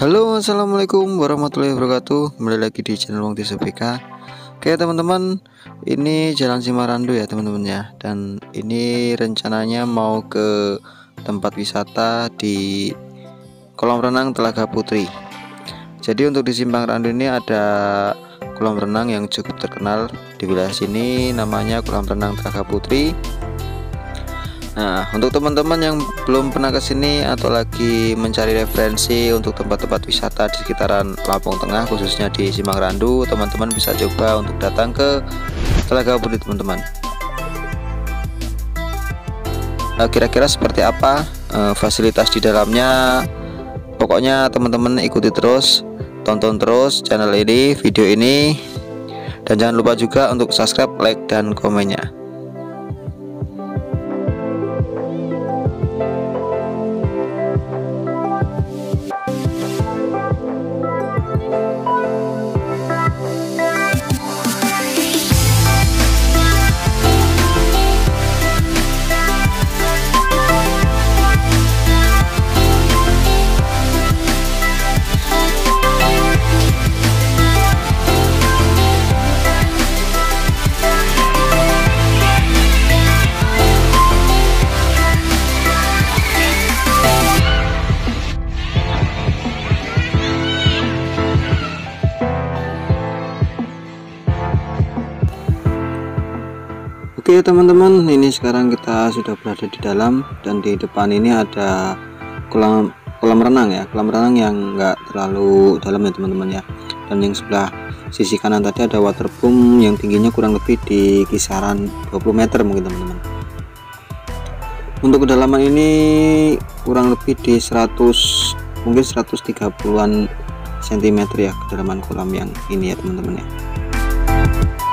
Halo, assalamualaikum warahmatullahi wabarakatuh. Kembali lagi di channel Wong Desa BK. Oke teman-teman, ini Jalan Simarandu ya teman-teman ya. Dan ini rencananya mau ke tempat wisata di kolam renang Telaga Putri. Jadi untuk di Simpang Randu ini ada kolam renang yang cukup terkenal di wilayah sini, namanya kolam renang Telaga Putri. Nah, untuk teman-teman yang belum pernah ke sini atau lagi mencari referensi untuk tempat-tempat wisata di sekitaran Lampung Tengah, khususnya di Simpang Randu, teman-teman bisa coba untuk datang ke Telaga Putri teman-teman. Kira-kira seperti apa fasilitas di dalamnya? Pokoknya teman-teman ikuti terus, tonton terus channel ini, video ini, dan jangan lupa juga untuk subscribe, like, dan komennya. Oke teman-teman, ini sekarang kita sudah berada di dalam, dan di depan ini ada kolam renang ya, kolam renang yang enggak terlalu dalam ya teman-teman ya. Dan yang sebelah sisi kanan tadi ada waterboom yang tingginya kurang lebih di kisaran 20 meter mungkin teman-teman. Untuk kedalaman ini kurang lebih di 100, mungkin 130-an cm ya kedalaman kolam yang ini ya teman-teman ya.